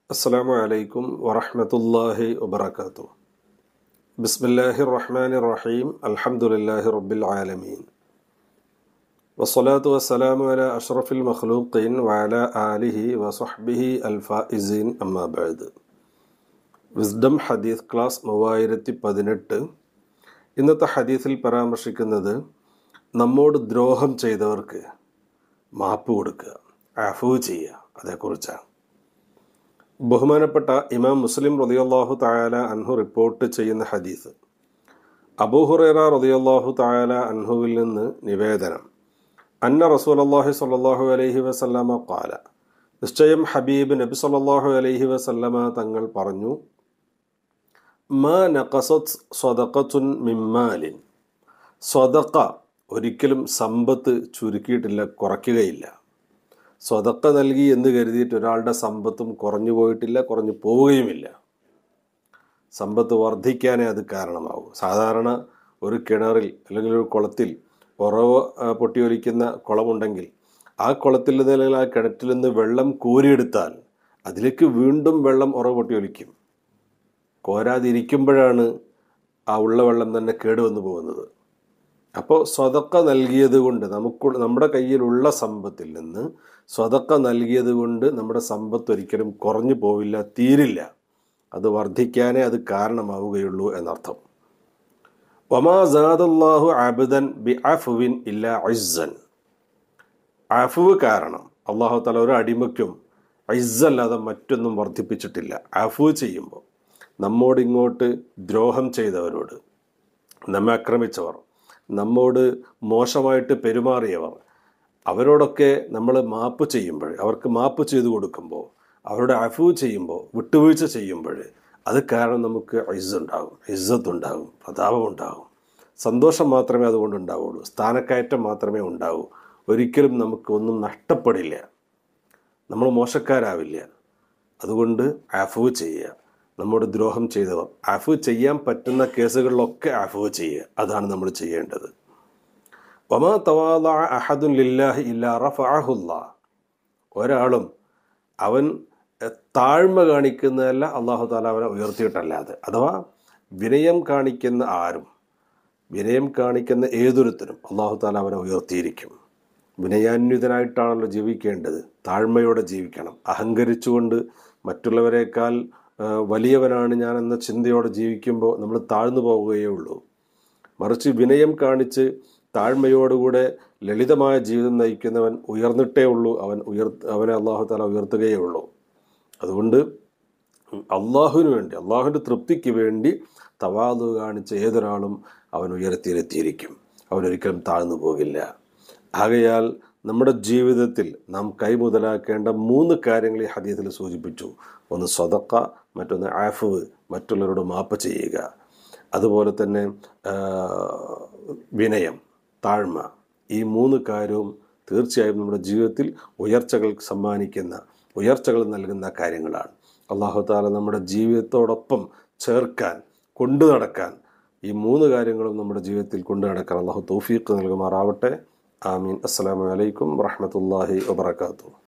അസ്സലാമു അലൈക്കും വറഹ്മത്തുള്ളാഹി വബറകാതുഹു. ബിസ്മില്ലാഹിർ റഹ്മാനിർ റഹീം. അൽഹംദുലില്ലാഹി റബ്ബിൽ ആലമീൻ. വസ്സലാത്തു വസ്സലാമു അലാ അഷ്റഫിൽ മഖ്ലൂഖീൻ വഅലാ ആലിഹി വസഹ്ബിഹി അൽ ഫായിസീൻ. അമ്മാ ബഅദ്. വിസ്ഡം ഹദീസ് ക്ലാസ് 3018. ഇന്നത്തെ ഹദീസിൽ പരാമർശിക്കുന്നത് നമ്മോട് ദ്രോഹം ചെയ്തവർക്ക് മാപ്പ് കൊടുക്കുക, അഫ്വ് ചെയ്യുക, അതേക്കുറിച്ചാണ്. ബഹുമാനപ്പെട്ട ഇമാം മുസ്ലിം റളിയല്ലാഹു തആല അൻഹു റിപ്പോർട്ട് ചെയ്യുന്ന ഹദീസ്, അബൂ ഹുറൈറ റളിയല്ലാഹു തആല അൻഹുവിൽ നിന്ന് നിവേദനം, അന്ന റസൂലുള്ളാഹി സ്വല്ലല്ലാഹു അലൈഹി വസല്ലമ ഖാല, നിശ്ചയം ഹബീബ് നബി സ്വല്ലല്ലാഹു അലൈഹി വസല്ലമ തങ്ങൾ പറഞ്ഞു, മാ നഖസത് സ്വദഖത്തുൻ മിൻ മാലിൻ, സ്വദഖ ഒരിക്കലും സമ്പത്ത് ചുരുക്കിയിട്ടില്ല, കുറയ്ക്കുകയില്ല. സ്വതക്ക നൽകി എന്ന് കരുതിയിട്ട് ഒരാളുടെ സമ്പത്തും കുറഞ്ഞു പോയിട്ടില്ല, കുറഞ്ഞു പോവുകയുമില്ല. സമ്പത്ത് വർദ്ധിക്കാനേ അത് കാരണമാവും. സാധാരണ ഒരു കിണറിൽ അല്ലെങ്കിൽ ഒരു കുളത്തിൽ ഉറവ് പൊട്ടിയൊലിക്കുന്ന കുളമുണ്ടെങ്കിൽ ആ കുളത്തിൽ നിന്ന് അല്ലെങ്കിൽ ആ കിണറ്റിൽ നിന്ന് വെള്ളം കോരിയെടുത്താൽ അതിലേക്ക് വീണ്ടും വെള്ളം ഉറവ് പൊട്ടിയൊലിക്കും. കോരാതിരിക്കുമ്പോഴാണ് ആ ഉള്ള വെള്ളം തന്നെ കേടുവന്നു പോകുന്നത്. അപ്പോൾ സ്വതക്ക നൽകിയത് കൊണ്ട് നമ്മുടെ കയ്യിലുള്ള സമ്പത്തിൽ നിന്ന് സ്വതക്ക നൽകിയത് കൊണ്ട് നമ്മുടെ സമ്പത്ത് ഒരിക്കലും കുറഞ്ഞു പോവില്ല, തീരില്ല. അത് വർദ്ധിക്കാനേ അത് കാരണമാവുകയുള്ളൂ എന്നർത്ഥം. വമാ സാദല്ലാഹു അബ്ദൻ ബിഅഫ്വിൻ ഇല്ലാ ഇസ്സൻ, അഫ്വ് കാരണം അല്ലാഹു തആല ഒരു അടിമയ്ക്കും ഇസ്സല്ലാതെ മറ്റൊന്നും വർദ്ധിപ്പിച്ചിട്ടില്ല. അഫ്വ് ചെയ്യുമ്പോൾ നമ്മോടിങ്ങോട്ട് ദ്രോഹം ചെയ്തവരോട്, നമ്മെ ആക്രമിച്ചവർ, നമ്മോട് മോശമായിട്ട് പെരുമാറിയവർ, അവരോടൊക്കെ നമ്മൾ മാപ്പ് ചെയ്യുമ്പോൾ, അവർക്ക് മാപ്പ് ചെയ്തു കൊടുക്കുമ്പോൾ, അവരുടെ അഫ്വ് ചെയ്യുമ്പോൾ, വിട്ടുവീഴ്ച ചെയ്യുമ്പോൾ അത് കാരണം നമുക്ക് ഇസ്സുണ്ടാകും, ഇസ്സത്തുണ്ടാകും, പ്രതാപമുണ്ടാകും. സന്തോഷം മാത്രമേ അതുകൊണ്ടുണ്ടാവുള്ളൂ, സ്ഥാനക്കയറ്റം മാത്രമേ ഉണ്ടാവൂ. ഒരിക്കലും നമുക്കൊന്നും നഷ്ടപ്പെടില്ല, നമ്മൾ മോശക്കാരാവില്ല. അതുകൊണ്ട് അഫ്വ് ചെയ്യുക. നമ്മോട് ദ്രോഹം ചെയ്തവർ, അഫ്വ് ചെയ്യാൻ പറ്റുന്ന കേസുകളിലൊക്കെ അഫ്വ് ചെയ്യുക. അതാണ് നമ്മൾ ചെയ്യേണ്ടത്. വമാ തവാദഅ അഹദുൻ ലില്ലാഹി ഇല്ലാ റഫഅഹുല്ലാഹ്, ഒരാളും അവൻ താഴ്മ കാണിക്കുന്നതല്ല, അല്ലാഹു തആല അവനെ ഉയർത്തിയിട്ടല്ലാതെ. അഥവാ വിനയം കാണിക്കുന്ന ആരും, വിനയം കാണിക്കുന്ന ഏതൊരുത്തരും അല്ലാഹു തആല അവനെ ഉയർത്തിയിരിക്കും. വിനയാന്വിതനായിട്ടാണല്ലോ ജീവിക്കേണ്ടത്, താഴ്മയോടെ ജീവിക്കണം. അഹങ്കരിച്ചുകൊണ്ട് മറ്റുള്ളവരെക്കാൾ വലിയവനാണ് ഞാൻ എന്ന ചിന്തയോടെ ജീവിക്കുമ്പോൾ നമ്മൾ താഴ്ന്നു പോവുകയേ ഉള്ളൂ. മറിച്ച് വിനയം കാണിച്ച് താഴ്മയോടുകൂടെ ലളിതമായ ജീവിതം നയിക്കുന്നവൻ ഉയർന്നിട്ടേ ഉള്ളൂ. അവനെ അല്ലാഹു തആല ഉയർത്തുകയേ ഉള്ളൂ. അതുകൊണ്ട് അള്ളാഹുവിന് വേണ്ടി, അള്ളാഹുവിൻ്റെ തൃപ്തിക്ക് വേണ്ടി തവാദു കാണിച്ച ഏതൊരാളും അവൻ ഉയർത്തിയിലെത്തിയിരിക്കും. അവനൊരിക്കലും താഴ്ന്നു പോകില്ല. ആകയാൽ നമ്മുടെ ജീവിതത്തിൽ നാം കൈമുതലാക്കേണ്ട 3 കാര്യങ്ങൾ ഈ ഹദീസിൽ സൂചിപ്പിച്ചു. ഒന്ന് സ്വതക്ക, മറ്റൊന്ന് അഫ്വ്, മറ്റുള്ളവരോട് മാപ്പ് ചെയ്യുക, അതുപോലെ തന്നെ വിനയം, താഴ്മ. ഈ 3 കാര്യവും തീർച്ചയായും നമ്മുടെ ജീവിതത്തിൽ ഉയർച്ചകൾ സമ്മാനിക്കുന്ന, ഉയർച്ചകൾ നൽകുന്ന കാര്യങ്ങളാണ്. അല്ലാഹു തആല നമ്മുടെ ജീവിതത്തോടൊപ്പം ചേർക്കാൻ, കൊണ്ടു നടക്കാൻ, ഈ 3 കാര്യങ്ങളും നമ്മുടെ ജീവിതത്തിൽ കൊണ്ടു നടക്കാൻ അല്ലാഹു തൗഫീഖ് നൽകുമാറാവട്ടെ. ആമീൻ. അസ്സലാമു അലൈക്കും വറഹ്മത്തുള്ളാഹി വബറകാതുഹു.